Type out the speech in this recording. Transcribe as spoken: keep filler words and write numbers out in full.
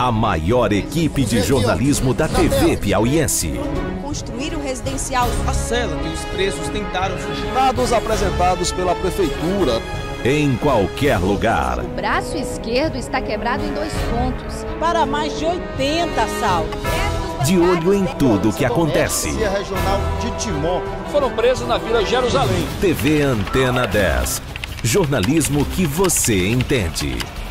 A maior equipe de jornalismo da T V piauiense. Construir o residencial. A cela que os presos tentaram fugir. Dados apresentados pela prefeitura. Em qualquer lugar. O braço esquerdo está quebrado em dois pontos. Para mais de oitenta assaltos. De olho em tudo que acontece. Regional de Timon. Foram presos na Vila Jerusalém. T V Antena dez. Jornalismo que você entende.